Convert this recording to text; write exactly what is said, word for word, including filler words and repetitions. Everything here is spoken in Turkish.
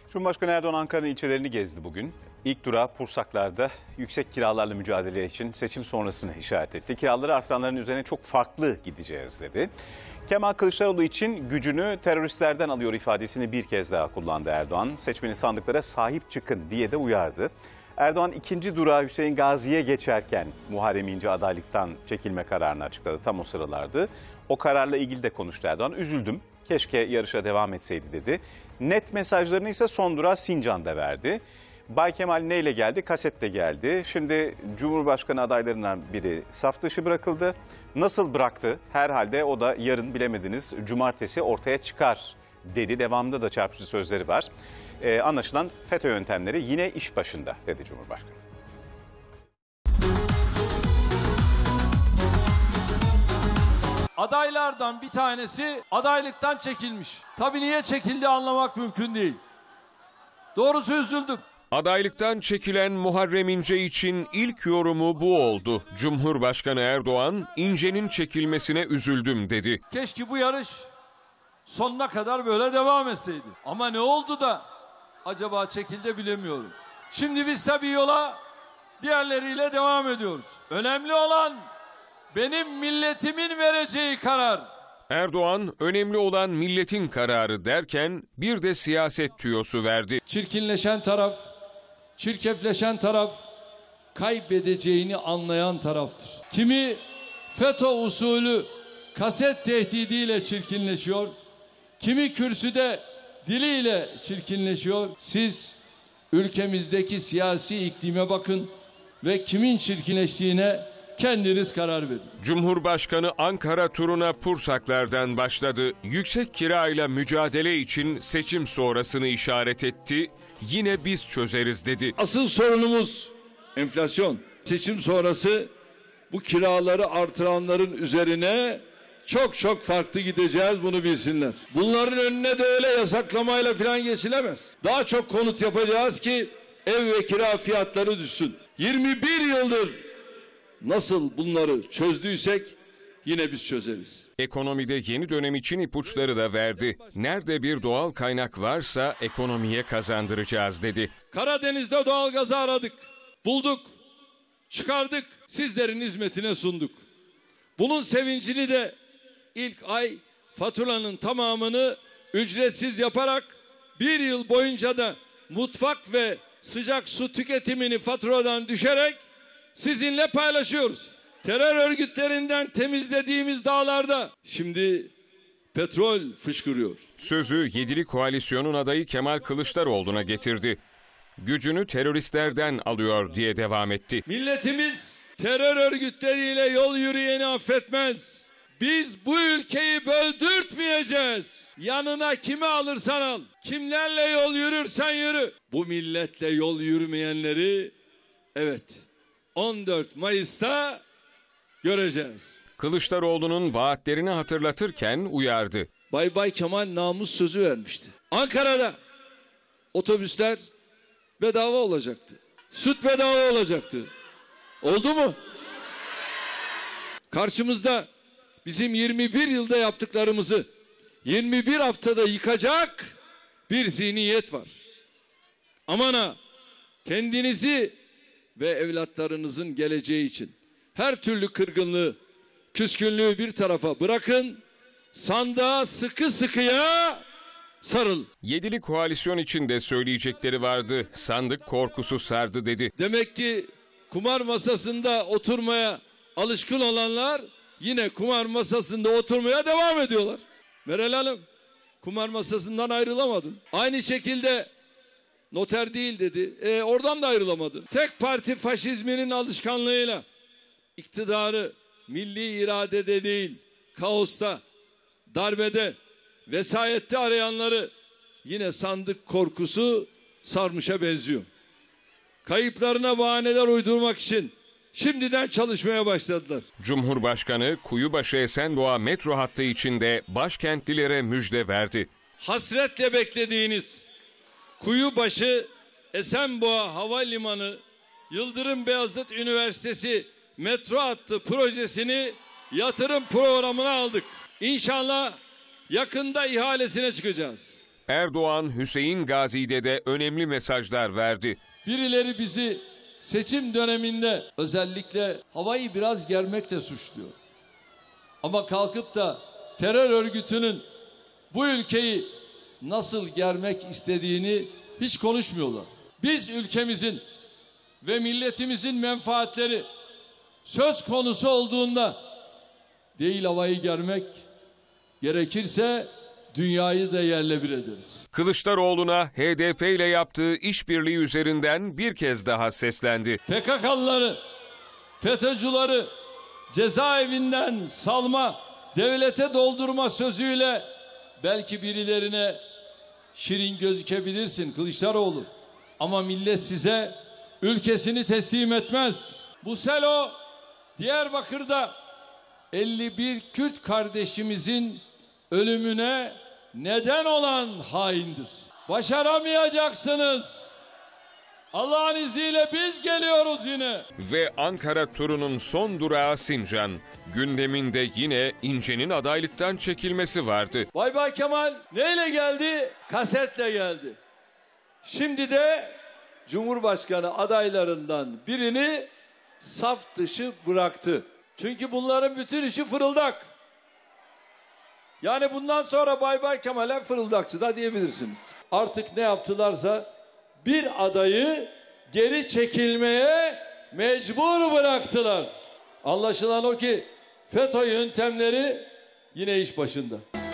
Cumhurbaşkanı Erdoğan Ankara'nın ilçelerini gezdi bugün. İlk durağı Pursaklar'da yüksek kiralarla mücadele için seçim sonrasını işaret etti. Kiraları artıranların üzerine çok farklı gideceğiz dedi. Kemal Kılıçdaroğlu için gücünü teröristlerden alıyor ifadesini bir kez daha kullandı Erdoğan. Seçmeni sandıklara sahip çıkın diye de uyardı. Erdoğan ikinci durağı Hüseyin Gazi'ye geçerken Muharrem İnce adaylıktan çekilme kararını açıkladı. Tam o sıralardı. O kararla ilgili de konuştu Erdoğan. Üzüldüm. Keşke yarışa devam etseydi dedi. Net mesajlarını ise son durağı Sincan'da verdi. Bay Kemal neyle geldi? Kasetle geldi. Şimdi Cumhurbaşkanı adaylarından biri saf dışı bırakıldı. Nasıl bıraktı? Herhalde o da yarın bilemediniz cumartesi ortaya çıkar dedi. Devamında da çarpıcı sözleri var. Ee, anlaşılan FETÖ yöntemleri yine iş başında dedi Cumhurbaşkanı. Adaylardan bir tanesi adaylıktan çekilmiş. Tabii niye çekildi anlamak mümkün değil. Doğrusu üzüldüm. Adaylıktan çekilen Muharrem İnce için ilk yorumu bu oldu. Cumhurbaşkanı Erdoğan, İnce'nin çekilmesine üzüldüm dedi. Keşke bu yarış sonuna kadar böyle devam etseydi. Ama ne oldu da acaba çekildi bilemiyorum. Şimdi biz tabii yola diğerleriyle devam ediyoruz. Önemli olan benim milletimin vereceği karar. Erdoğan, önemli olan milletin kararı derken bir de siyaset tüyosu verdi. Çirkinleşen taraf, çirkefleşen taraf, kaybedeceğini anlayan taraftır. Kimi FETÖ usulü kaset tehdidiyle çirkinleşiyor, kimi kürsüde diliyle çirkinleşiyor. Siz ülkemizdeki siyasi iklime bakın ve kimin çirkinleştiğine kendiniz karar verin. Cumhurbaşkanı Ankara turuna Pursaklar'dan başladı. Yüksek kirayla mücadele için seçim sonrasını işaret etti. Yine biz çözeriz dedi. Asıl sorunumuz enflasyon. Seçim sonrası bu kiraları artıranların üzerine çok çok farklı gideceğiz, bunu bilsinler. Bunların önüne de öyle yasaklamayla falan geçilemez. Daha çok konut yapacağız ki ev ve kira fiyatları düşsün. yirmi bir yıldır nasıl bunları çözdüysek yine biz çözeriz. Ekonomide yeni dönem için ipuçları da verdi. Nerede bir doğal kaynak varsa ekonomiye kazandıracağız dedi. Karadeniz'de doğal gazı aradık, bulduk, çıkardık, sizlerin hizmetine sunduk. Bunun sevincini de ilk ay faturanın tamamını ücretsiz yaparak bir yıl boyunca da mutfak ve sıcak su tüketimini faturadan düşerek sizinle paylaşıyoruz. Terör örgütlerinden temizlediğimiz dağlarda şimdi petrol fışkırıyor. Sözü Yedili Koalisyon'un adayı Kemal Kılıçdaroğlu'na getirdi. Gücünü teröristlerden alıyor diye devam etti. Milletimiz terör örgütleriyle yol yürüyeni affetmez. Biz bu ülkeyi böldürtmeyeceğiz. Yanına kimi alırsan al, kimlerle yol yürürsen yürü. Bu milletle yol yürümeyenleri evet on dört Mayıs'ta göreceğiz. Kılıçdaroğlu'nun vaatlerini hatırlatırken uyardı. Bay Bay Kemal namus sözü vermişti. Ankara'da otobüsler bedava olacaktı. Süt bedava olacaktı. Oldu mu? Karşımızda bizim yirmi bir yılda yaptıklarımızı yirmi bir haftada yıkacak bir zihniyet var. Aman ha, kendinizi ve evlatlarınızın geleceği için her türlü kırgınlığı, küskünlüğü bir tarafa bırakın, sandığa sıkı sıkıya sarıl. Yedili Koalisyon için de söyleyecekleri vardı. Sandık korkusu sardı dedi. Demek ki kumar masasında oturmaya alışkın olanlar yine kumar masasında oturmaya devam ediyorlar. Meral Hanım, kumar masasından ayrılamadın. Aynı şekilde noter değil dedi. E, oradan da ayrılamadın. Tek parti faşizminin alışkanlığıyla iktidarı milli iradede değil, kaosta, darbede, vesayette arayanları yine sandık korkusu sarmışa benziyor. Kayıplarına bahaneler uydurmak için şimdiden çalışmaya başladılar. Cumhurbaşkanı Kuyubaşı Esenboğa metro hattı içinde başkentlilere müjde verdi. Hasretle beklediğiniz Kuyubaşı Esenboğa Havalimanı Yıldırım Beyazıt Üniversitesi metro hattı projesini yatırım programına aldık. İnşallah yakında ihalesine çıkacağız. Erdoğan, Hüseyin Gazi'de de önemli mesajlar verdi. Birileri bizi seçim döneminde özellikle havayı biraz germekle suçluyor. Ama kalkıp da terör örgütünün bu ülkeyi nasıl germek istediğini hiç konuşmuyorlar. Biz ülkemizin ve milletimizin menfaatleri söz konusu olduğunda değil havayı germek, gerekirse dünyayı da yerle bir ederiz. Kılıçdaroğlu'na H D P ile yaptığı işbirliği üzerinden bir kez daha seslendi. P K K'lıları, FETÖ'cüleri cezaevinden salma, devlete doldurma sözüyle belki birilerine şirin gözükebilirsin Kılıçdaroğlu. Ama millet size ülkesini teslim etmez. Bu selo Diyarbakır'da elli bir Kürt kardeşimizin ölümüne neden olan haindir. Başaramayacaksınız. Allah'ın izniyle biz geliyoruz yine. Ve Ankara turunun son durağı Sincan. Gündeminde yine İnce'nin adaylıktan çekilmesi vardı. Bay Bay Kemal neyle geldi? Kasetle geldi. Şimdi de Cumhurbaşkanı adaylarından birini saf dışı bıraktı. Çünkü bunların bütün işi fırıldak. Yani bundan sonra Bay Bay Kemal'e fırıldakçı da diyebilirsiniz. Artık ne yaptılarsa bir adayı geri çekilmeye mecbur bıraktılar. Anlaşılan o ki FETÖ yöntemleri yine iş başında.